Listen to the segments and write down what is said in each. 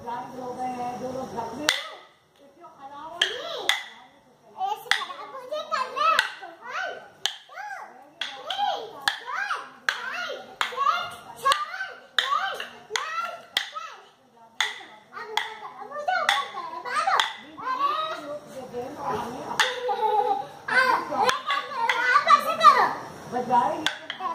हो गए हैं जो लोग घर में बजाए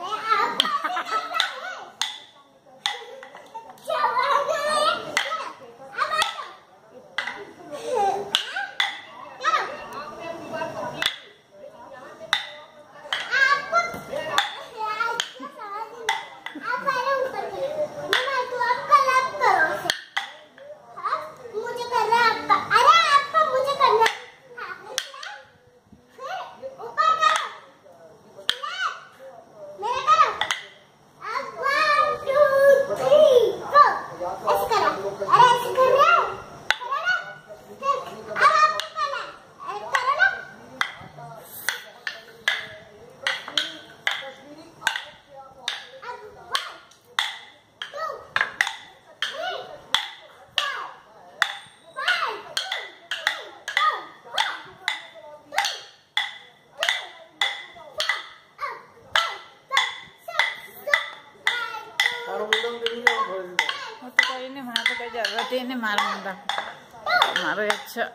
तो कोई नहीं मार तो कोई जरूरत ही नहीं मार मुंडा मारो अच्छा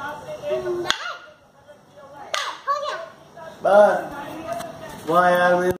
बस वाह यार।